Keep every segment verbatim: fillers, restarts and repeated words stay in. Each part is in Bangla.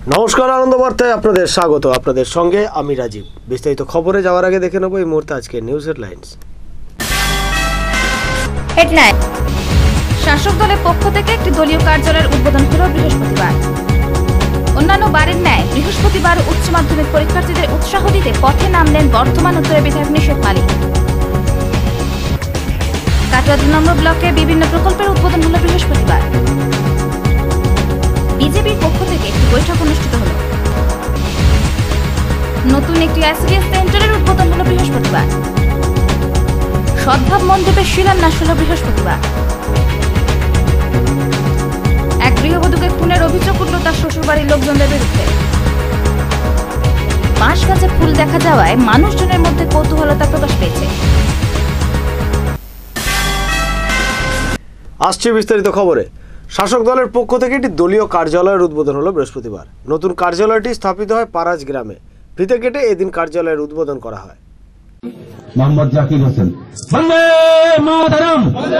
নমস্কার, আনন্দ বার্তায় আপনাদের স্বাগত। আপনাদের সঙ্গে আমি রাজীব। বিস্তারিত খবরে যাওয়ার আগে দেখে নেব এই মুহূর্তে আজকে নিউজ হেডলাইন্স। হেডলাইন: শাসক দলের পক্ষ থেকে একটি দলীয় কার্যালয়ের উদ্বোধন হল বৃহস্পতিবার। অন্যান্য বারের ন্যায় বৃহস্পতিবার উচ্চ মাধ্যমিক পরীক্ষার্থীদের উৎসাহ দিতে পথে নামলেন বর্ধমান উত্তরের বিধায়ক নিষেধ মালিক। কাটোয়া দুই নম্বর ব্লকে বিভিন্ন প্রকল্পের উদ্বোধন হল বৃহস্পতিবার। বিজেপির পক্ষ থেকে একটি বৈঠক অনুষ্ঠিত হল। নতুন একটি আইসিডিএস সেন্টারের উদ্বোধন হল বৃহস্পতিবার। সদ্ভাব মণ্ডপের শিলান্যাস হল বৃহস্পতিবার। এক গৃহবধূকে খুনের অভিযোগ উঠল তার শ্বশুরবাড়ির লোকজনদের বিরুদ্ধে। বাঁশ গাছে ফুল দেখা যাওয়ায় মানুষজনের মধ্যে কৌতূহলতা প্রকাশ পেয়েছে। আসছে বিস্তারিত খবরে। শাসক দলের পক্ষ থেকে একটি দলীয় কার্যালয়ের উদ্বোধন হলো বৃহস্পতিবার। নতুন কার্যালয়টি স্থাপিত হয় পারাজ গ্রামে। ফিতে কেটে এদিন কার্যালয়ের উদ্বোধন করা হয়। মোহাম্মদ জাকির হোসেন। বন্দে মাতরম,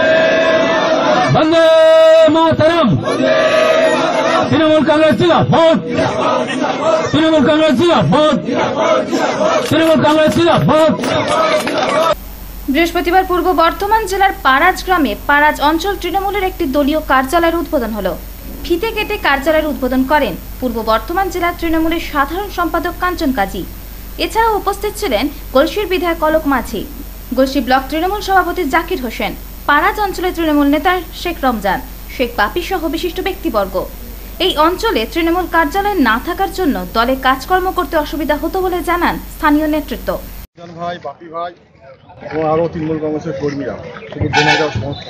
বন্দে মাতরম। তৃণমূল কংগ্রেস জিন্দাবাদ, তৃণমূল কংগ্রেস জিন্দাবাদ, তৃণমূল কংগ্রেস জিন্দাবাদ। বৃহস্পতিবার পূর্ব বর্ধমান জেলার পারাজ গ্রামে পারাজ অঞ্চল তৃণমূলের একটি দলীয় কার্যালয়ের উদ্বোধন হল। ফিতে কেটে কার্যালয়ের উদ্বোধন করেন পূর্ব বর্ধমান জেলার তৃণমূলের সাধারণ সম্পাদক কাঞ্চন কাজী। এছাড়াও উপস্থিত ছিলেন গলসির বিধায়ক অলোক মাঝি, গলসি ব্লক তৃণমূল সভাপতি জাকির হোসেন, পারাজ অঞ্চলের তৃণমূল নেতা শেখ রমজান, শেখ বাপি সহ বিশিষ্ট ব্যক্তিবর্গ। এই অঞ্চলে তৃণমূল কার্যালয় না থাকার জন্য দলে কাজকর্ম করতে অসুবিধা হতো বলে জানান স্থানীয় নেতৃত্ব। ভাই, বাপি ভাই এবং আরও তৃণমূল কংগ্রেসের কর্মীরা শুধু জেনারেল সমস্ত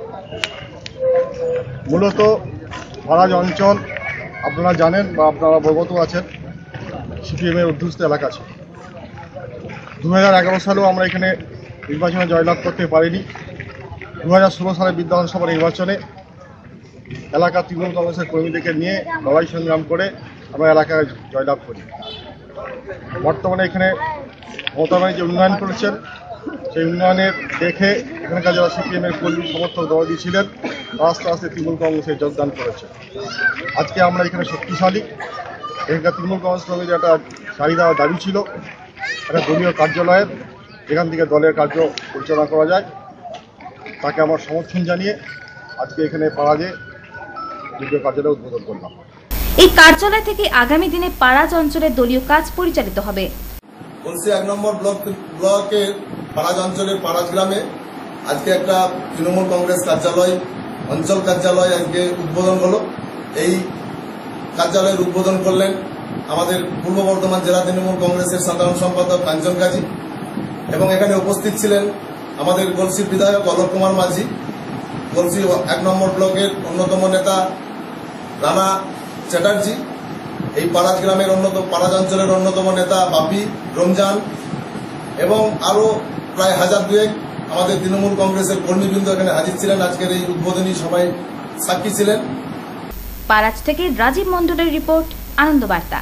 মূলত পারাজ অঞ্চল আপনারা জানেন বা আপনারা অবগত আছেন, সিপিএমের অধ্যুষিত এলাকা ছিল। দু হাজার এগারো সালেও আমরা এখানে নির্বাচনে জয়লাভ করতে পারিনি। দু হাজার ষোলো সালে বিধানসভা নির্বাচনে এলাকার তৃণমূল কংগ্রেসের কর্মীদেরকে নিয়ে লড়াই সংগ্রাম করে আমরা এলাকায় জয়লাভ করি। বর্তমানে এখানে মমতা ব্যানার্জি উন্নয়ন করেছেন, সেই উন্নয়নের দেখে এখানকার যারা সিপিএমের কর্মী সমর্থক দলদি ছিলেন আস্তে আস্তে তৃণমূল কংগ্রেসে যোগদান করেছে। আজকে আমরা এখানে শক্তিশালী। এখানকার তৃণমূল কংগ্রেস কর্মীদের একটা চাহিদা দাবি ছিল একটা দলীয় কার্যালয়ের, যেখান থেকে দলের কার্য পরিচালনা করা যায়। তাকে আমার সমর্থন জানিয়ে আজকে এখানে পারাজে দলীয় কার্যালয় উদ্বোধন করলাম। এই কার্যালয় থেকে আগামী দিনে পারাজ অঞ্চলের দলীয় কাজ পরিচালিত হবে। গলসি এক নম্বর ব্লক ব্লকের পারাজ অঞ্চলের পারাজ গ্রামে আজকে একটা তৃণমূল কংগ্রেস কার্যালয়, অঞ্চল কার্যালয় আজকে উদ্বোধন হলো। এই কার্যালয়ের উদ্বোধন করলেন আমাদের পূর্ব বর্ধমান জেলা তৃণমূল কংগ্রেসের সাধারণ সম্পাদক কাঞ্চন কাজী এবং এখানে উপস্থিত ছিলেন আমাদের গলসির বিধায়ক অলোক কুমার মাঝি, গলসি এক নম্বর ব্লকের অন্যতম নেতা রানা চ্যাটার্জি, এই পারাজ গ্রামের অন্যতম পারাজ অঞ্চলের অন্যতম নেতা বাপি রমজান এবং আরও প্রায় হাজার দুয়েক আমাদের তৃণমূল কংগ্রেসের কর্মীবৃন্দ এখানে হাজির ছিলেন। আজকের এই উদ্বোধনী সবাই সাক্ষী ছিলেন। পারাজ থেকে রাজীব মণ্ডলের রিপোর্ট, আনন্দ বার্তা।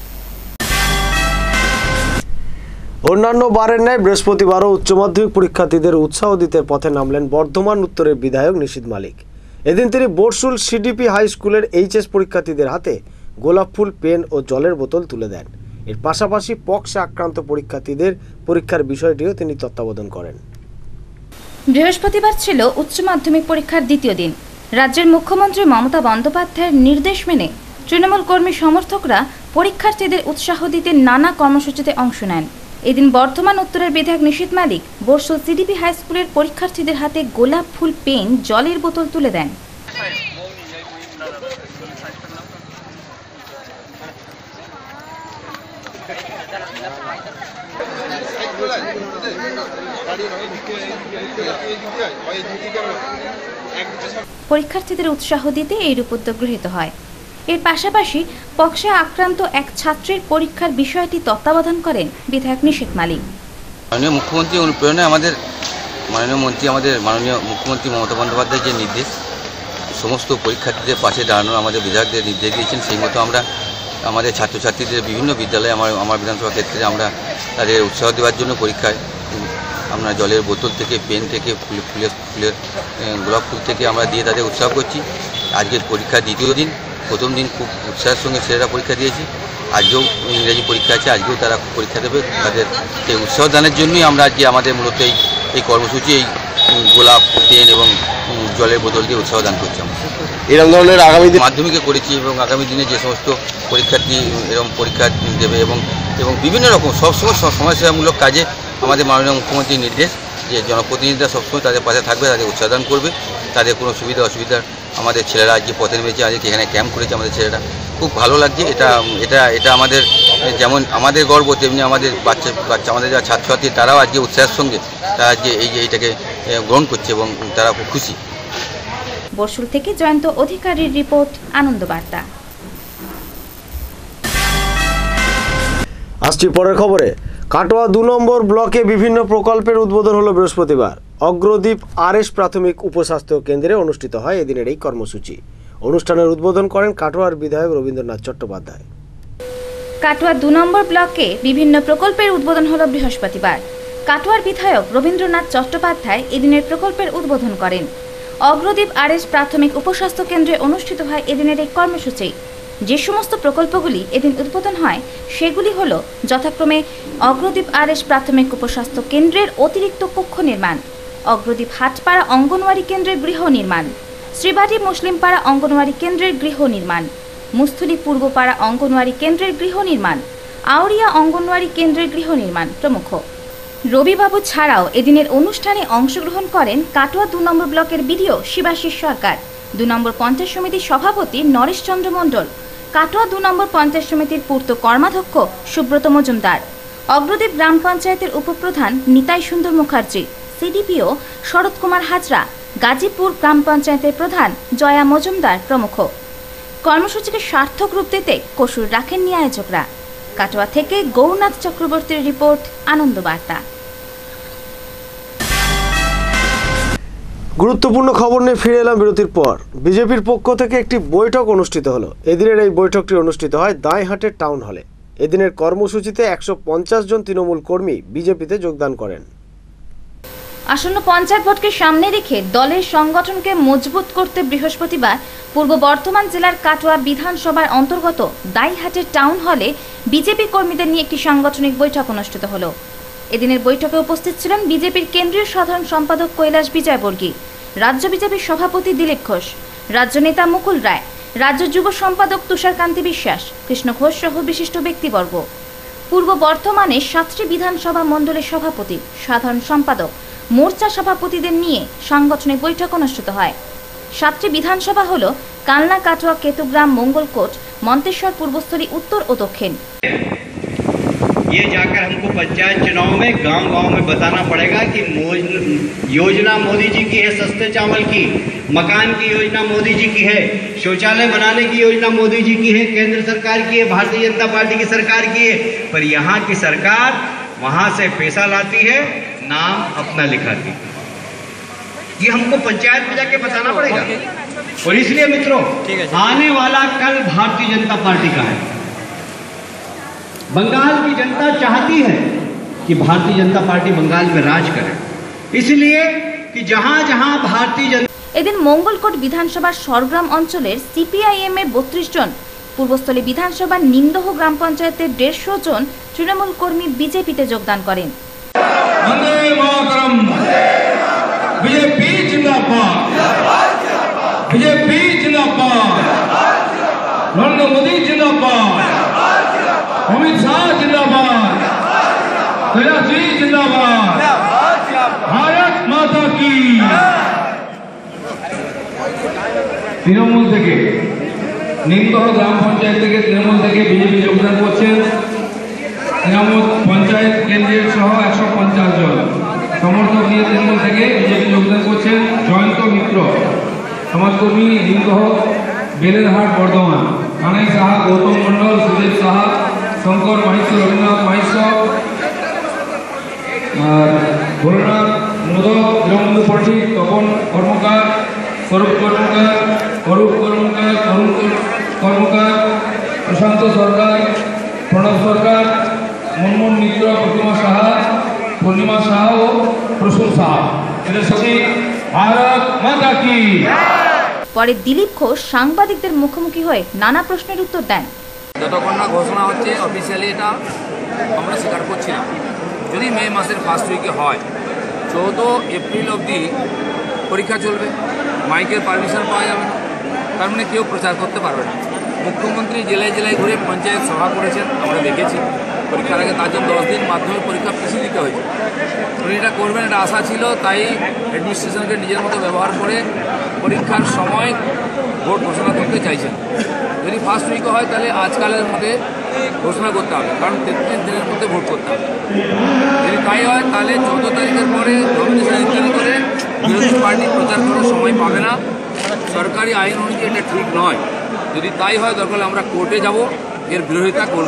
অন্যান্য বারের ন্যায় বৃহস্পতিবারও উচ্চ মাধ্যমিক পরীক্ষার্থীদের উৎসাহ দিতে পথে নামলেন বর্ধমান উত্তরের বিধায়ক নিষেধ মালিক। এদিন তিনি বোরসুল সিডিপি হাই স্কুলের এইচএস পরীক্ষার্থীদের হাতে গোলাপ ফুল, পেন ও জলের বোতল তুলে দেন। এর পাশাপাশি পক্সে আক্রান্ত পরীক্ষার্থীদের পরীক্ষার বিষয়টিও তিনি তত্ত্বাবধান করেন। বৃহস্পতিবার ছিল উচ্চ মাধ্যমিক পরীক্ষার দ্বিতীয় দিন। রাজ্যের মুখ্যমন্ত্রী মমতা বন্দ্যোপাধ্যায়ের নির্দেশ মেনে তৃণমূল কর্মী সমর্থকরা পরীক্ষার্থীদের উৎসাহ দিতে নানা কর্মসূচিতে অংশ নেন। এদিন বর্ধমান উত্তরের বিধায়ক নিষেধ মালিক বোরসুল সিডিপি হাই স্কুলের পরীক্ষার্থীদের হাতে গোলাপ ফুল, পেন, জলের বোতল তুলে দেন। পরীক্ষার্থীদের উৎসাহ দিতে এইরূপ উদ্যোগ গৃহীত হয়। এর পাশাপাশি পক্সে আক্রান্ত এক ছাত্রীর পরীক্ষার বিষয়টি তত্ত্বাবধান করেন বিধায়ক নিষেধ মালিক। মাননীয় মুখ্যমন্ত্রী অনুপ্রেরণায় আমাদের মাননীয় মন্ত্রী আমাদের মাননীয় মুখ্যমন্ত্রী মমতা বন্দ্যোপাধ্যায়ের যে নির্দেশ, সমস্ত পরীক্ষার্থীদের পাশে দাঁড়ানোর আমাদের বিধায়কদের নির্দেশ দিয়েছেন, সেই মতো আমরা আমাদের ছাত্রছাত্রীদের বিভিন্ন বিদ্যালয়ে আমার আমার বিধানসভা ক্ষেত্রে আমরা তাদের উৎসাহ দেওয়ার জন্য পরীক্ষায় আমরা জলের বোতল থেকে, পেন থেকে, ফুল ফুলের ফুলের গোলাপ ফুল থেকে আমরা দিয়ে তাদের উৎসাহ করছি। আজকের পরীক্ষার দ্বিতীয় দিন প্রথম দিন খুব উৎসাহের সঙ্গে ছেলেরা পরীক্ষা দিয়েছে। আজকেও ইংরেজি পরীক্ষা আছে, আজকেও তারা পরীক্ষা দেবে। তাদের সেই উৎসাহ দানের জন্যই আমরা আজকে আমাদের মূলত এই এই কর্মসূচি এই গোলাপ, পেন এবং জলের বোতল দিয়ে উৎসাহ দান করছি। আমরা এরকম ধরনের আগামী দিন মাধ্যমিকে করেছি এবং আগামী দিনে যে সমস্ত পরীক্ষার্থী এরকম পরীক্ষা দেবে এবং এবং বিভিন্ন রকম সবসময় সমাজসেবামূলক কাজে আমাদের মাননীয় মুখ্যমন্ত্রীর নির্দেশ যে জনপ্রতিনিধিরা সবসময় তাদের পাশে থাকবে, তাদের উৎসাহদান করবে। তাদের কোনো সুবিধা অসুবিধার আমাদের ছেলেরা আজকে পথে নেমেছে, আজকে এখানে ক্যাম্প করেছে আমাদের ছেলেরা। খুব ভালো লাগছে। এটা এটা এটা আমাদের যেমন আমাদের গর্ব, তেমনি আমাদের বাচ্চা বাচ্চা আমাদের যারা ছাত্রছাত্রী তারাও আজকে উৎসাহের সঙ্গে তারা আজকে এই যে এইটাকে গ্রহণ করছে এবং তারা খুব খুশি। বর্ষুল থেকে জয়ন্ত অধিকারীর রিপোর্ট, আনন্দ বার্তা। আসছি পরের খবরে। কাটোয়া দু নম্বর ব্লকে বিভিন্ন প্রকল্পের উদ্বোধন হলো বৃহস্পতিবার। অগ্রদ্বীপ আর এস প্রাথমিক উপস্বাস্থ্য কেন্দ্রে অনুষ্ঠিত হয় এদিনের এই কর্মসূচি। অনুষ্ঠানের উদ্বোধন করেন কাটোয়ার বিধায়ক রবীন্দ্রনাথ চট্টোপাধ্যায়। কাটোয়া দু নম্বর ব্লকে বিভিন্ন প্রকল্পের উদ্বোধন হলো বৃহস্পতিবার। কাটোয়ার বিধায়ক রবীন্দ্রনাথ চট্টোপাধ্যায় এদিনের প্রকল্পের উদ্বোধন করেন। অগ্রদ্বীপ আর এস প্রাথমিক উপস্বাস্থ্য কেন্দ্রে অনুষ্ঠিত হয় এদিনের এই কর্মসূচি। যে সমস্ত প্রকল্পগুলি এদিন উদ্বোধন হয় সেগুলি হল যথাক্রমে অগ্রদ্বীপ আর এস প্রাথমিক উপস্বাস্থ্য কেন্দ্রের অতিরিক্ত কক্ষ নির্মাণ, অগ্রদ্বীপ হাটপাড়া অঙ্গনওয়াড়ি কেন্দ্রের গৃহ নির্মাণ, শ্রীবাড়ি মুসলিমপাড়া অঙ্গনওয়াড়ি কেন্দ্রের গৃহ নির্মাণ, মুস্থুলি পূর্বপাড়া অঙ্গনওয়াড়ি কেন্দ্রের গৃহ নির্মাণ, আউরিয়া অঙ্গনওয়াড়ি কেন্দ্রের গৃহ নির্মাণ প্রমুখ। রবিবাবু ছাড়াও এদিনের অনুষ্ঠানে অংশগ্রহণ করেন কাটোয়া দু নম্বর ব্লকের বিডিও শিবাশিস সরকার, দু নম্বর পঞ্চায়েত সমিতির সভাপতি নরেশ চন্দ্র মণ্ডল, কাটোয়া দু নম্বর পঞ্চায়েত সমিতির পূর্ত কর্মাধ্যক্ষ সুব্রত মজুমদার, অগ্রদ্বীপ গ্রাম পঞ্চায়েতের উপপ্রধান নিতাই সুন্দর মুখার্জি, সিডিপিও শরৎ কুমার হাজরা, গাজীপুর গ্রাম পঞ্চায়েতের প্রধান জয়া মজুমদার প্রমুখ। কর্মসূচিকে সার্থক রূপ দিতে কসুর রাখেননি আয়োজকরা। কাটোয়া থেকে গৌরনাথ চক্রবর্তীর রিপোর্ট, আনন্দ বার্তা। গুরুত্বপূর্ণ খবর নিয়ে ফিরে এলাম বিরতির পর। বিজেপির পক্ষ থেকে একটি বৈঠক অনুষ্ঠিত হলো। এদিনের এই বৈঠকটি অনুষ্ঠিত হয় দাঁইহাটের টাউন হলে। এদিনের কর্মসূচিতে একশো পঞ্চাশ জন তৃণমূল কর্মী বিজেপিতে যোগদান করেন। আসন্ন পঞ্চায়েত ভোটকে সামনে রেখে দলের সংগঠনকে মজবুত করতে বৃহস্পতিবার পূর্ব বর্ধমান জেলার কাটোয়া বিধানসভার অন্তর্গত দাঁইহাটের টাউন হলে বিজেপি কর্মীদের নিয়ে একটি সাংগঠনিক বৈঠক অনুষ্ঠিত হলো। এদিনের বৈঠকে উপস্থিত ছিলেন বিজেপির কেন্দ্রীয় সাধারণ সম্পাদক কৈলাস বিজয়বর্গী, রাজ্য বিজেপির সভাপতি দিলীপ ঘোষ, রাজ্য নেতা মুকুল রায়, রাজ্য যুব সম্পাদক তুষারকান্তি বিশ্বাস, কৃষ্ণ ঘোষ সহ বিশিষ্ট ব্যক্তিবর্গ। পূর্ব বর্ধমানে সাতটি বিধানসভা মণ্ডলের সভাপতি, সাধারণ সম্পাদক, মোর্চা সভাপতিদের নিয়ে সাংগঠনিক বৈঠক অনুষ্ঠিত হয়। সাতটি বিধানসভা হল কালনা, কাটোয়া, কেতুগ্রাম, মঙ্গলকোট, মন্তেশ্বর, পূর্বস্থলী, উত্তর ও দক্ষিণ। ये जाकर हमको पंचायत चुनाव में गांव गांव में बताना पड़ेगा कि योजना मोदी जी की है, सस्ते चावल की, मकान की योजना मोदी जी की है, शौचालय बनाने की योजना मोदी जी की है, केंद्र सरकार की है, भारतीय जनता पार्टी की सरकार की है। पर यहाँ की सरकार वहाँ से पैसा लाती है, नाम अपना लिखाती है। ये हमको पंचायत में जाके बताना पड़ेगा। और इसलिए मित्रों, आने वाला कल भारतीय जनता पार्टी का है। बंगाल की जनता चाहती है कि भारतीय जनता पार्टी बंगाल में राज करे, इसलिए कि जहां जहां भारतीय जनता এদিন মঙ্গলকোট বিধানসভার সরগ্রাম অঞ্চলের সিপিআইএম এর বত্রিশ জন, পূর্বস্থলী বিধানসভার নিমদহ গ্রাম পঞ্চায়েতের দেড়শো জন তৃণমূল কর্মী বিজেপিতে যোগদান করেন। वंदे मातरम, बीजेपी जिंदाबाद, बीजेपी जिंदाबाद, नरेंद्र मोदी जिंदाबाद, अमित शाह जिंदाबाद, कैलाश जी जिंदाबाद, भारत माता की। তৃণমূল থেকে নিমদহ গ্রাম পঞ্চায়েত থেকে তৃণমূল থেকে বিজেপি যোগদান করছেন তৃণমূল পঞ্চায়েত কেন্দ্রের সহ একশো পঞ্চাশ জন সমর্থক নিয়ে তৃণমূল থেকে বিজেপি যোগদান করছেন জয়ন্ত মিত্র, সমাজকর্মী, নিমদহ, বেলেরহাট, বর্ধমান, কানাই সাহা, গৌতম মণ্ডল, সুদেব সাহা, শঙ্কর মাহিষ্য, রবীন্দ্রনাথ মাহিষ্য, আর ভোলনাথ মোদক, তৃণমূল পার্টি, তপন কর্মকার, স্বরূপ কর্মকার, অরূপ কর্মকার, অরুণ কর্মকার, প্রশান্ত সরকার, প্রণব সরকার, মনমোহন মিত্র, প্রতিমা সাহা, পূর্ণিমা সাহা ও প্রসূন সাহা। এদের সাথে ভারত মাতা কি। পরে দিলীপ ঘোষ সাংবাদিকদের মুখোমুখি হয়ে নানা প্রশ্নের উত্তর দেন। যতক্ষণ না ঘোষণা হচ্ছে অফিসিয়ালি এটা আমরা স্বীকার করছি না। যদি মে মাসের ফার্স্ট উইকে হয়, চৌদ্দ এপ্রিল অবধি পরীক্ষা চলবে, মাইকের পারমিশন পাওয়া যাবে না, তার মানে কেউ প্রচার করতে পারবে না। মুখ্যমন্ত্রী জেলায় জেলায় ঘুরে পঞ্চায়েত সভা করেছেন, আমরা দেখেছি। পরীক্ষার আগে তার জন্য দশ দিন মাধ্যমিক পরীক্ষা পিছিয়ে দিতে হয়েছে। উনি এটা করবেন, এটা আশা ছিল, তাই অ্যাডমিনিস্ট্রেশনকে নিজের মতো ব্যবহার করে পরীক্ষার সময় ভোট ঘোষণা করতে চাইছেন। যদি ফার্স্ট উইকে হয় তাহলে আজকালের মধ্যে ঘোষণা করতে হবে, কারণ তেত্রিশ দিনের মধ্যে ভোট করতে হবে। যদি তাই হয় তাহলে চৌদ্দ তারিখের পরে নমিনেশন ইত্যাদি করে বিরোধী পার্টি প্রচার করার সময় পাবে না। সরকারি আইন অনুযায়ী এটা ঠিক নয়। যদি তাই হয় দরকার আমরা কোর্টে যাব, এর বিরোধিতা করব।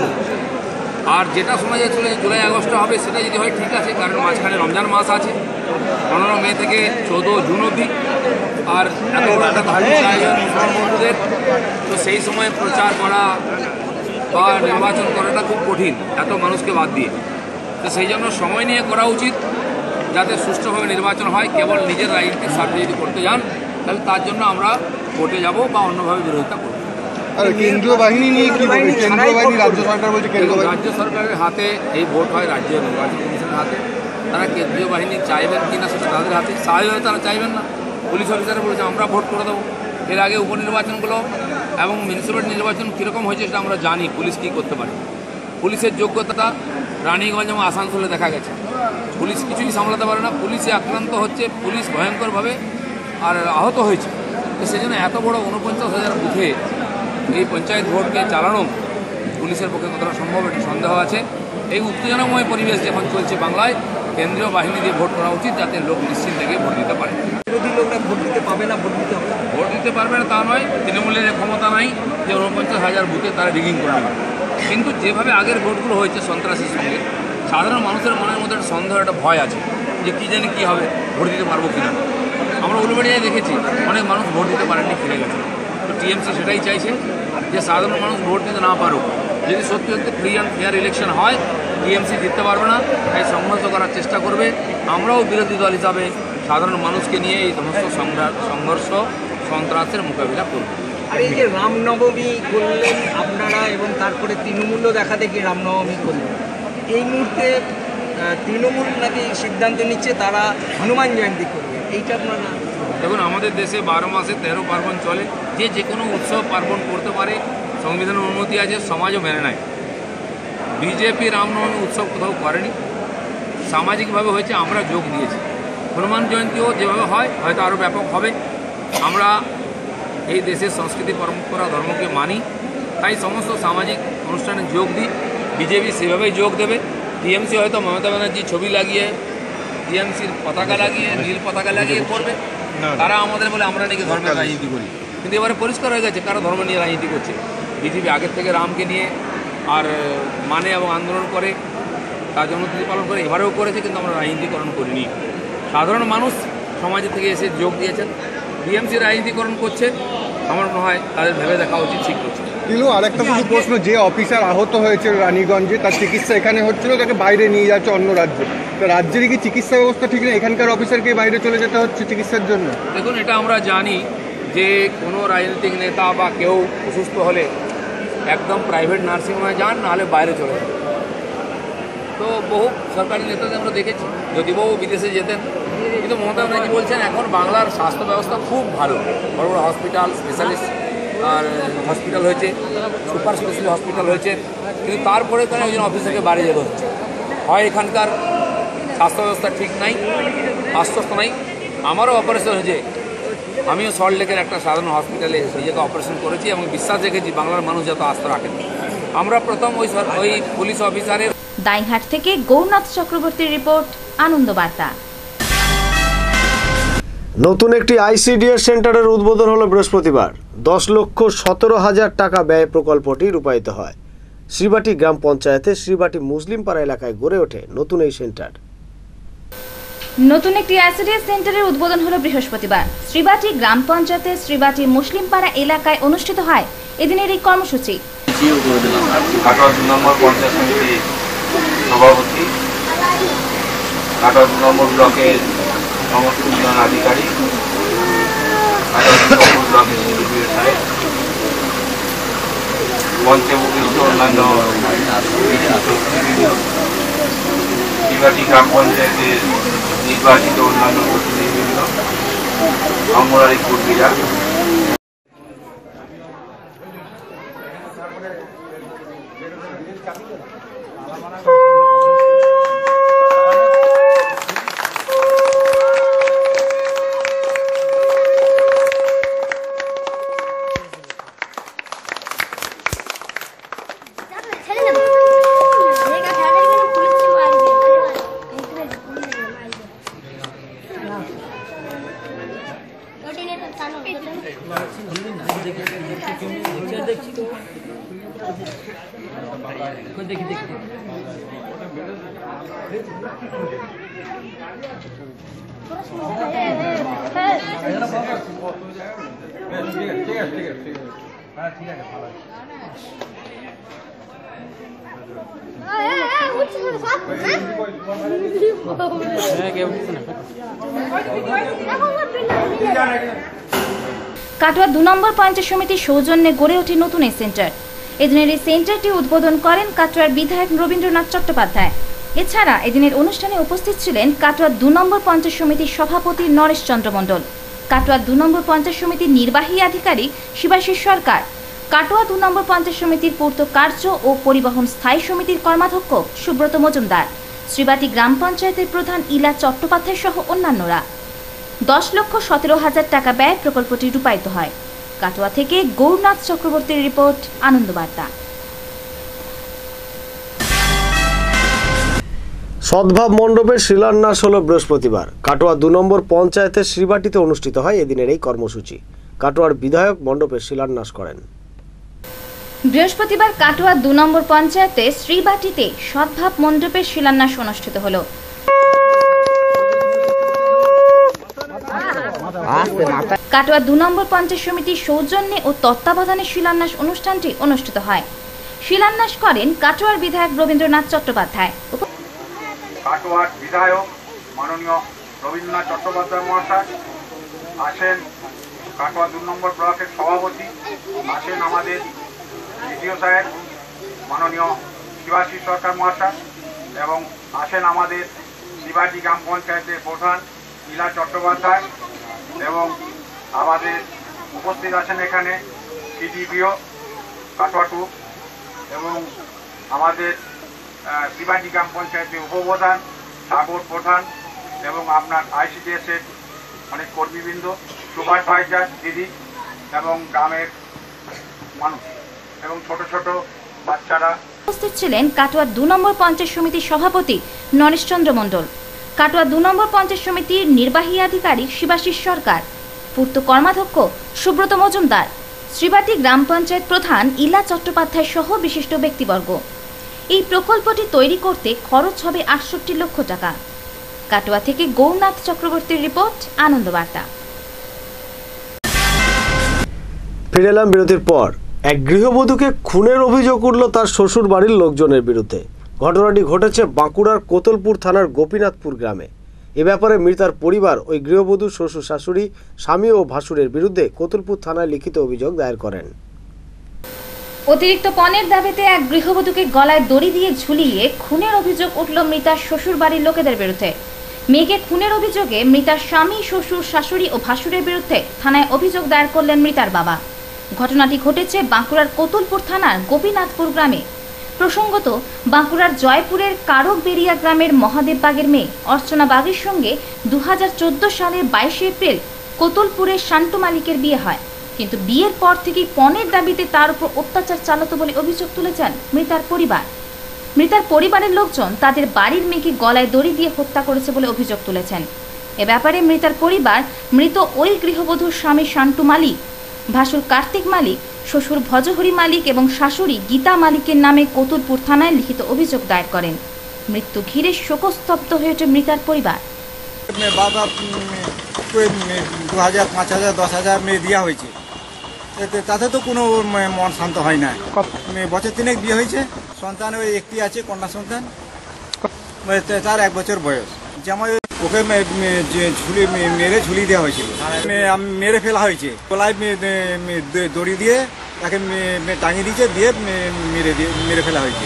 আর যেটা শোনা যাচ্ছিল যে জুলাই আগস্টে হবে, সেটা যদি হয় ঠিক আছে, কারণ মাঝখানে রমজান মাস আছে, পনেরো মে থেকে চৌদ্দ জুন অবধি। আর এত বড় একটা ধার্মিক আয়োজন মুসলমান বন্ধুদের, তো সেই সময় প্রচার করা বা নির্বাচন করাটা খুব কঠিন, এত মানুষকে বাদ দিয়ে। তো সেই জন্য সময় নিয়ে করা উচিত, যাতে সুষ্ঠুভাবে নির্বাচন হয়। কেবল নিজের রাজনীতির স্বার্থে যদি করতে যান তাহলে তার জন্য আমরা কোর্টে যাব বা অন্যভাবে বিরোধিতা করব। আর কেন্দ্রীয় বাহিনী নিয়ে কি বলবেন? কেন্দ্রীয় বাহিনী, রাজ্য সরকার বলছে কেন্দ্রীয় বাহিনী। রাজ্য সরকারের হাতে এই ভোট হয়, রাজ্য নির্বাচন কমিশনের হাতে। তারা কেন্দ্রীয় বাহিনী চাইবেন কি না সেটা তাদের হাতে। স্বাভাবিকভাবে তারা চাইবেন না। পুলিশ অফিসার বলেছে আমরা ভোট করে দেবো। এর আগে উপনির্বাচনগুলো এবং মিউনিসিপ্যালিটি নির্বাচন কীরকম হয়েছে সেটা আমরা জানি, পুলিশ কী করতে পারে। পুলিশের যোগ্যতা রানীগঞ্জ এবং আসানসোলে দেখা গেছে। পুলিশ কিছুই সামলাতে পারে না, পুলিশে আক্রান্ত হচ্ছে, পুলিশ ভয়ঙ্করভাবে আর আহত হয়েছে। তো সেই জন্য এত বড় ঊনপঞ্চাশ হাজার বুথে এই পঞ্চায়েত ভোটকে চালানো পুলিশের পক্ষে কতটা সম্ভব এটি সন্দেহ আছে। এই উত্তেজনাময় পরিবেশ যখন চলছে বাংলায়, কেন্দ্রীয় বাহিনী দিয়ে ভোট করা উচিত, যাতে লোক নিশ্চিত থেকে ভোট দিতে পারে। বিরোধী লোকরা ভোট দিতে পাবে না, ভোট দিতে হবে, ভোট দিতে পারবে না তা নয়, তৃণমূলের ক্ষমতা নাই যে ঊনপঞ্চাশ হাজার বুথে তারা রিগিং করে নেবে। কিন্তু যেভাবে আগের ভোটগুলো হয়েছে সন্ত্রাসের সঙ্গে, সাধারণ মানুষের মনের মধ্যে একটা সন্দেহ, একটা ভয় আছে যে কী জানি কী হবে, ভোট দিতে পারবো কিনা। আমরা উলুবেড়িয়ায় দেখেছি অনেক মানুষ ভোট দিতে পারেননি, ফিরে গেছে। তো টিএমসি সেটাই চাইছে যে সাধারণ মানুষ ভোট দিতে না পারুক। যদি সত্যি সত্যি ফ্রি অ্যান্ড ফেয়ার ইলেকশন হয়, টিএমসি জিততে পারবে না, তাই সংঘর্ষ করার চেষ্টা করবে। আমরাও বিরোধী দল হিসাবে সাধারণ মানুষকে নিয়ে এই সমস্ত সংঘর্ষ সন্ত্রাসের মোকাবিলা করব। আর এই যে রামনবমী করলেন আপনারা, এবং তারপরে তৃণমূলও দেখা দেখি রামনবমী করলেন, এই মুহূর্তে তৃণমূল নাকি সিদ্ধান্ত নিচ্ছে তারা হনুমান জয়ন্তী করবে, এইটা আপনারা? দেখুন, আমাদের দেশে বারো মাসে তেরো পার্বণ চলে, যে যে কোনো উৎসব পার্বণ করতে পারে, সংবিধানের অনুমতি আছে, সমাজও মেনে নেয়। বিজেপি রামনবমী উৎসব কোথাও করেনি, সামাজিকভাবে হয়েছে, আমরা যোগ দিয়েছি। হনুমান জয়ন্তীও যেভাবে হয় হয়তো আরও ব্যাপক হবে। আমরা এই দেশের সংস্কৃতি পরম্পরা ধর্মকে মানি, তাই সমস্ত সামাজিক অনুষ্ঠানে যোগ দিই। বিজেপি সেভাবেই যোগ দেবে। টিএমসি হয়তো মমতা ব্যানার্জির ছবি লাগিয়ে, টিএমসির পতাকা লাগিয়ে, নীল পতাকা লাগিয়ে করবে। তারা আমাদের বলে আমরা নাকি ধর্মের রাজনীতি করি, কিন্তু এবারে পরিষ্কার হয়ে গেছে কারা ধর্ম নিয়ে রাজনীতি করছে। বিজেপি আগের থেকে রামকে নিয়ে আর মানে এবং আন্দোলন করে, তার জন্মতিথি পালন করে, এবারেও করেছে, কিন্তু আমরা রাজনীতিকরণ করিনি। সাধারণ মানুষ সমাজের থেকে এসে যোগ দিয়েছেন। টিএমসি রাজনীতিকরণ করছে, আমার মনে হয় তাদের ভেবে দেখা উচিত, ঠিক করছে। কিন্তু আরেকটা শুধু প্রশ্ন, যে অফিসার আহত হয়েছে রানীগঞ্জে, তার চিকিৎসা এখানে হচ্ছিল, তাকে বাইরে নিয়ে যাচ্ছে অন্য রাজ্যে, তো রাজ্যের কি চিকিৎসা ব্যবস্থা ঠিক নেই? এখানকার অফিসারকে বাইরে চলে যেতে হচ্ছে চিকিৎসার জন্য। দেখুন, এটা আমরা জানি যে কোনো রাজনৈতিক নেতা বা কেউ অসুস্থ হলে একদম প্রাইভেট নার্সিংহোমে যান, নাহলে বাইরে চলে যান। তো বহু সরকারি নেতাদের আমরা দেখেছি, যদিও বিদেশে যেতেন, কিন্তু মমতা ব্যানার্জি বলছেন এখন বাংলার স্বাস্থ্য ব্যবস্থা খুব ভালো, বড় বড় হসপিটাল, স্পেশালিস্ট আর হসপিটাল হয়েছে, সুপার স্পেশালিস্ট হসপিটাল হয়েছে, কিন্তু তারপরে তারা একজন অফিসারকে বাড়ি যেতে হচ্ছে। হয় এখানকার স্বাস্থ্য ব্যবস্থা ঠিক নাই, আশ্বস্ত নাই। আমারও অপারেশন হয়েছে, আমিও সল্টলেকের একটা সাধারণ হসপিটালে নিজেকে অপারেশন করেছি এবং বিশ্বাস রেখেছি বাংলার মানুষ যত আস্থা রাখেন। আমরা প্রথম ওই ওই পুলিশ অফিসারের। দাইহাট থেকে গৌরনাথ চক্রবর্তীর রিপোর্ট, আনন্দ বার্তা। নতুন একটি আইসিডিএস সেন্টারের উদ্বোধন হলো বৃহস্পতিবার। দশ লক্ষ সতেরো হাজার টাকা ব্যয়ে প্রকল্পটি রূপায়িত হয়। শ্রীবাটি গ্রাম পঞ্চায়েতে শ্রীবাটি মুসলিম পাড়া এলাকায় গড়ে ওঠে নতুন এই সেন্টার। নতুন একটি আইসিডিএস সেন্টারের উদ্বোধন হলো বৃহস্পতিবার। শ্রীবাটি গ্রাম পঞ্চায়েতের শ্রীবাটি মুসলিম পাড়া এলাকায় অনুষ্ঠিত হয় এদিনের এই কর্মসূচি। সভাপতি, আঠারো নম্বর ব্লকের সমস্ত উন্নয়ন আধিকারিক, আঠারো নম্বর ব্লকের মঞ্চে উপস্থিত অন্যান্য শিবাটি গ্রাম পঞ্চায়েতের নির্বাচিত অন্যান্য প্রতিনিধিবৃন্দ, অঙ্গনারী কর্মীরা, কাটোয়া দু নম্বর পঞ্চায়েত সমিতির সৌজন্যে গড়ে ওঠে নতুন এই সেন্টার। এদিনের এই সেন্টারটি উদ্বোধন করেন কাটোয়ার বিধায়ক রবীন্দ্রনাথ চট্টোপাধ্যায়। এছাড়া এদিনের অনুষ্ঠানে উপস্থিত ছিলেন কাটোয়া দু নম্বর পঞ্চায়েত সমিতির সভাপতি নরেশ চন্দ্র মণ্ডল, কাটোয়া দু নম্বর পঞ্চায়েত সমিতির নির্বাহী আধিকারিক শিবাশিস সরকার, কাটোয়া দু নম্বর পঞ্চায়েত সমিতির পূর্ত কার্য ও পরিবহন স্থায়ী সমিতির কর্মাধ্যক্ষ সুব্রত মজুমদার, শ্রীবাটি গ্রাম পঞ্চায়েতের প্রধান ইলা চট্টোপাধ্যায় সহ অন্যান্যরা। দশ লক্ষ সতেরো হাজার টাকা ব্যয় প্রকল্পটি রূপায়িত হয়। কাটোয়া থেকে গৌরনাথ চক্রবর্তীর রিপোর্ট, আনন্দবার্তা। সদ্ভাব মণ্ডপের শিলান্যাস হল বৃহস্পতিবার। কাটোয়া দু নম্বর পঞ্চায়েতের শ্রীবাটিতে অনুষ্ঠিত হয় এদিনের এই কর্মসূচি। কাটোয়ার বিধায়ক মণ্ডপের শিলান্যাস করেন। বৃহস্পতিবার কাটোয়া দু নম্বর পঞ্চায়েতে শ্রীবাটিতে সদ্ভাব মণ্ডপের শিলান্যাস অনুষ্ঠিত হল। কাটোয়া দু নম্বর পঞ্চায়েত সমিতির সৌজন্যে ও তত্ত্বাবধানে শিলান্যাস অনুষ্ঠানটি অনুষ্ঠিত হয়। শিলান্যাস করেন কাটোয়ার বিধায়ক রবীন্দ্রনাথ চট্টোপাধ্যায়। কাটোয়ার বিধায়ক মাননীয় রবীন্দ্রনাথ চট্টোপাধ্যায় মহাশয় আসেন, কাটোয়া দু নম্বর ব্লকের সভাপতি আসেন আমাদের দ্বিতীয় সাহেব মাননীয় শিবাশিস সরকার মহাশয়, এবং আসেন আমাদের শিবাটি গ্রাম পঞ্চায়েতের প্রধান ইলা চট্টোপাধ্যায়, এবং আমাদের উপস্থিত আছেন এখানে সিডিপিও কাটোয়া টু এবং আমাদের শিবাটি গ্রাম পঞ্চায়েতের উপপ্রধান সাগর প্রধান এবং আপনার আইসিডিএস এর অনেক কর্মীবৃন্দ, সুপারভাইজার দিদি এবং গ্রামের মানুষ এবং ছোট ছোট বাচ্চারা। উপস্থিত ছিলেন কাটোয়া দু নম্বর পঞ্চায়েত সমিতির সভাপতি নরেশ চন্দ্র মণ্ডল, কাটোয়া দু নম্বর পঞ্চায়েত সমিতির নির্বাহী আধিকারিক শিবাশিস সরকার, পূর্ত কর্মাধ্যক্ষ সুব্রত মজুমদার, শ্রীবাটি গ্রাম পঞ্চায়েত প্রধান ইলা চট্টোপাধ্যায় সহ বিশিষ্ট ব্যক্তিবর্গ। এই প্রকল্পটি তৈরি করতে খরচ হবে আটষট্টি লক্ষ টাকা। কাটোয়া থেকে গৌরনাথ চক্রবর্তীর রিপোর্ট, আনন্দবার্তা। ফিরে এলাম বিরতির পর। এক গৃহবধূকে খুনের অভিযোগ উঠল তার শ্বশুর বাড়ির লোকজনের বিরুদ্ধে। ঘটনাটি ঘটেছে বাঁকুড়ার কোতলপুর থানার গোপীনাথপুর গ্রামে। এ ব্যাপারে মৃতার পরিবার ওই গৃহবধূর শ্বশুর শাশুড়ি, স্বামী ও ভাসুরের বিরুদ্ধে কোতলপুর থানায় লিখিত অভিযোগ দায়ের করেন। অতিরিক্ত পণের দাবিতে এক গৃহবধূকে গলায় দড়ি দিয়ে ঝুলিয়ে খুনের অভিযোগ উঠল মৃতার শ্বশুর বাড়ির লোকেদের বিরুদ্ধে। মেয়েকে খুনের অভিযোগে মৃতার স্বামী, শ্বশুর, শাশুড়ি ও ভাসুরের বিরুদ্ধে থানায় অভিযোগ দায়ের করলেন মৃতার বাবা। ঘটনাটি ঘটেছে বাঁকুড়ার কোতলপুর থানার গোপীনাথপুর গ্রামে। প্রসঙ্গত, বাঁকুড়ার জয়পুরের কারকবেরিয়া গ্রামের মহাদেব বাগের মেয়ে অর্চনা বাগের সঙ্গে দু হাজার চোদ্দ সালের বাইশে এপ্রিল কোতলপুরের শান্তু মালিকের বিয়ে হয়, কিন্তু বিয়ের পর থেকেই পণের দাবিতে তার উপর অত্যাচার চালাতো বলে অভিযোগ তুলেছেন মৃতার পরিবার। মৃতার পরিবারের লোকজন তাদের বাড়ির মেয়েকে গলায় দড়ি দিয়ে হত্যা করেছে বলে অভিযোগ তুলেছেন। এ ব্যাপারে মৃতার পরিবার মৃত ওই গৃহবধূর স্বামী শান্তু মালিক, ভাসুর কার্তিক মালিক, শ্বশুর ভজহরি মালিক এবং শাশুড়ি গীতা মালিকের নামে কোতলপুর থানায় লিখিত অভিযোগ দায়ের করেন। মৃত্যু ঘিরে শোকস্তব্ধ হয়ে ওঠে মৃতার পরিবার। দু হাজার পাঁচ হাজার দশ হাজার মেয়ে দেওয়া হয়েছে, তাতে তো কোনো মন শান্ত হয় না। বছর তিনেক বিয়ে হয়েছে, সন্তান ওই একটি আছে, কন্যা সন্তান, তার এক বছর বয়স। যেমন ওকে ঝুলি মেরে ঝুলি দেওয়া হয়েছিল, মেরে ফেলা হয়েছে, গলায় দড়ি দিয়ে তাকে মে- মে- টাঙিয়ে দিয়েছে, দিয়ে মে- মেরে দিয়ে মেরে ফেলা হয়েছে।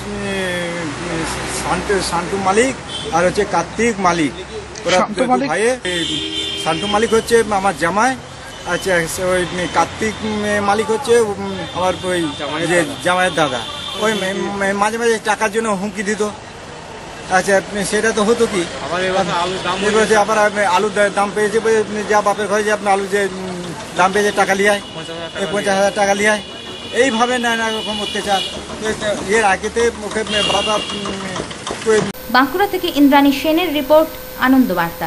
শান্তু শান্তু মালিক আর হচ্ছে কার্তিক মালিক, ওরা শান্তু মালিক? ভাই। শান্তু মালিক হচ্ছে আমার জামাই, আচ্ছা ওই কার্তিক মালিক হচ্ছে উম, আমার ওই যে জামাইয়ের দাদা। ওই মে- মে- মাঝে মাঝে টাকার জন্য হুমকি দিত। আচ্ছা সেটা তো হতো কি, এবার যে আবার আলুর দা- দাম পেয়েছে বলে যা বাপের ঘরে যে আপনার আলু যে উম, দাম পেয়েছে টাকা লিয়ে আয়, এই পঞ্চাশ হাজার টাকা লিয়ে আয়, এইভাবে নানা রকম অত্যাচার। এর আগেতে ওকে বাবা উম, ওই বাঁকুড়া থেকে ইন্দ্রাণী সেনের রিপোর্ট, আনন্দ বার্তা।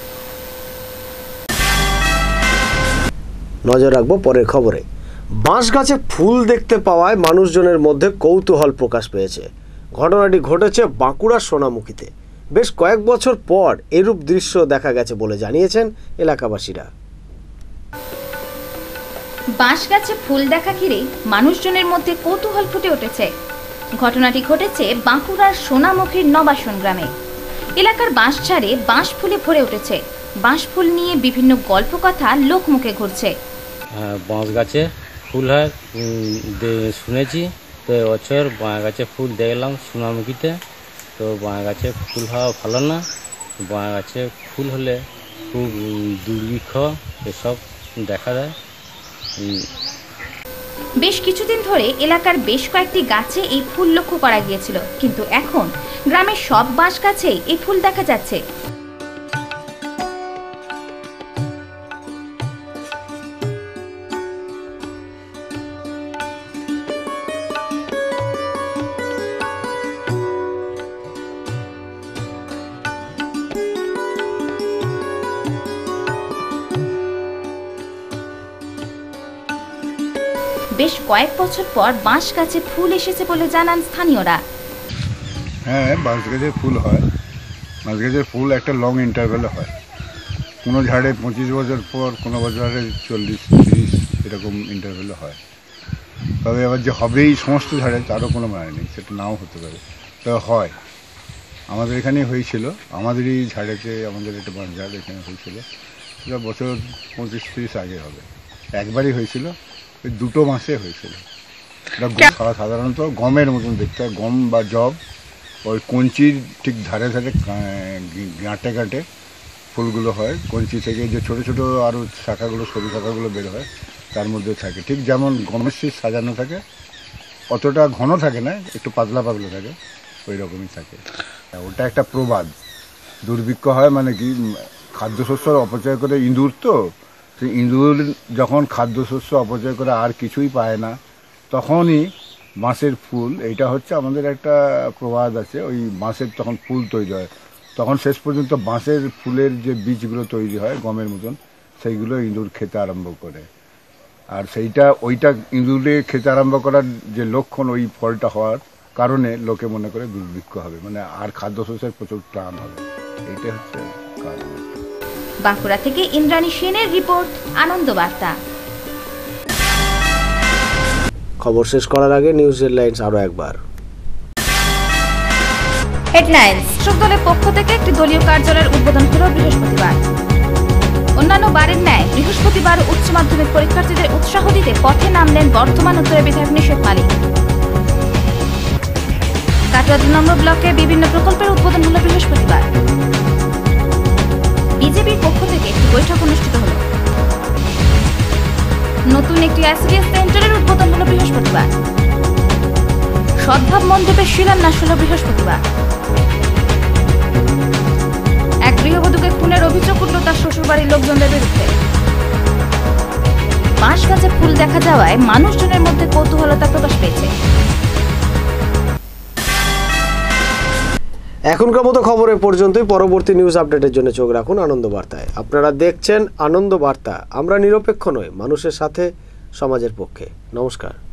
নজর রাখবো পরের খবরে। বাঁশ গাছে ফুল দেখতে পাওয়ায় মানুষজনের মধ্যে কৌতূহল প্রকাশ পেয়েছে। ঘটনাটি ঘটেছে বাঁকুড়ার সোনামুখীতে। বেশ কয়েক বছর পর এরূপ দৃশ্য দেখা গেছে বলে জানিয়েছেন এলাকাবাসীরা। বাঁশ গাছে ফুল দেখা ঘিরে মানুষজনের মধ্যে কৌতূহল ফুটে উঠেছে। ঘটনাটি ঘটেছে বাঁকুড়ার সোনামুখীর নবাসন গ্রামে। এলাকার বাঁশঝাড়ে বাঁশ ফুলে ভরে উঠেছে। বাঁশ ফুল নিয়ে বিভিন্ন গল্পকথা লোকমুখে ঘুরছে। হ্যাঁ, বাঁশ গাছে ফুল হয় উম, দে- শুনেছি তো এবছর বাঁ গাছে ফুল দেখলাম সোনামুখীতে। তো বাঁ গাছে ফুল হওয়া ভালো না, বাঁ গাছে ফুল হলে খুব উম, দুর্ভিক্ষ এসব দেখা দেয়। উম, বেশ কিছুদিন ধরে এলাকার বেশ কয়েকটি গাছে এই ফুল লক্ষ্য করা গিয়েছিল, কিন্তু এখন গ্রামের সব বাঁশ গাছেই এই ফুল দেখা যাচ্ছে। বেশ কয়েক বছর পর বাঁশ গাছে ফুল এসেছে বলে জানান স্থানীয়রা। হ্যাঁ, বাঁশ গাছের ফুল হয়। বাঁশ গাছের ফুল একটা লং ইন্টারভ্যালে হয়। কোনো ঝাড়ে পঁচিশ বছর পর, কোনো বছরে চল্লিশ তিরিশ এরকম ইন্টারভ্যালে হয়। তবে আবার যে হবেই সমস্ত ঝাড়ে তারও কোনো মানে নেই, সেটা নাও হতে পারে, তবে হয়। আমাদের এখানেই হয়েছিল, আমাদেরই ঝাড়েতে, আমাদের একটা বাঁশ ঝাড় এখানে হয়েছিল। সেটা বছর পঁচিশ তিরিশ আগে হবে। একবারই হয়েছিল, ওই দুটো মাসে হয়েছিল। এটা গম- সা- সাধারণত গমের মতন দেখতে হয়, গম বা জব। ওই কঞ্চির ঠিক ধারে ধারে গা- গাঁটে গাঁটে ফুলগুলো হয়। কঞ্চি থেকে যে ছোট ছোট আরও শাখাগুলো, সরু শাখাগুলো বের হয়, তার মধ্যে থাকে। ঠিক যেমন গমের শীষ সাজানো থাকে, অতটা ঘন থাকে না, একটু পাতলা পাতলা থাকে, ওই রকমই থাকে। ওটা একটা প্রবাদ। দুর্ভিক্ষ হয় মানে কি, উম, খাদ্যশস্য অপচয় করে ইঁদুর, তো সেই ইঁদুর যখন খাদ্যশস্য অপচয় করে আর কিছুই পায় না, তখনই বাঁশের ফুল, এইটা হচ্ছে আমাদের একটা প্রবাদ আছে। ওই বাঁশের তখন ফুল তৈরি হয়, তখন শেষ পর্যন্ত বাঁশের ফুলের যে বীজগুলো তৈরি হয় গমের মতন, সেইগুলো ইঁদুর খেতে আরম্ভ করে। আর সেইটা ওইটা ইঁদুরে খেতে আরম্ভ করার যে লক্ষণ, ওই ফলটা হওয়ার কারণে লোকে মনে করে দুর্ভিক্ষ হবে, মানে আর খাদ্যশস্যের প্রচুর টান হবে। এইটা হচ্ছে কারণ। বাঁকুড়া থেকে ইন্দ্রাণী সেনের রিপোর্ট, আনন্দ বার্তা। খবর শেষ করার আগে নিউজ হেডলাইন্স আরো একবার। হেডলাইন্স। শাসক দলের পক্ষ থেকে একটি দলীয় কার্যালয়ের উদ্বোধন হল বৃহস্পতিবার। অন্যান্য বারের ন্যায় বৃহস্পতিবার উচ্চ মাধ্যমিক পরীক্ষার্থীদের উৎসাহ দিতে পথে নামলেন বর্ধমান উত্তরের বিধায়ক নিশীথ মালিক। কাটোয়া দুই নম্বর ব্লকে বিভিন্ন প্রকল্পের উদ্বোধন হল বৃহস্পতিবার। বিজেপির পক্ষ থেকে একটি বৈঠক অনুষ্ঠিত হল। নতুন একটি আইসিডিএস সেন্টারের উদ্বোধন হল বৃহস্পতিবার। সদ্ভাব মণ্ডপের শিলান্যাস হল বৃহস্পতিবার। এক গৃহবধূকে খুনের অভিযোগ উঠল তার শ্বশুরবাড়ির লোকজনদের বিরুদ্ধে। বাঁশ গাছে ফুল দেখা যাওয়ায় মানুষজনের মধ্যে কৌতূহলতা প্রকাশ পেয়েছে। এখনকার মতো খবর এ পর্যন্তই। পরবর্তী নিউজ আপডেটের জন্য চোখ রাখুন আনন্দ বার্তায়। আপনারা দেখছেন আনন্দ বার্তা। আমরা নিরপেক্ষ নই, মানুষের সাথে, সমাজের পক্ষে। নমস্কার।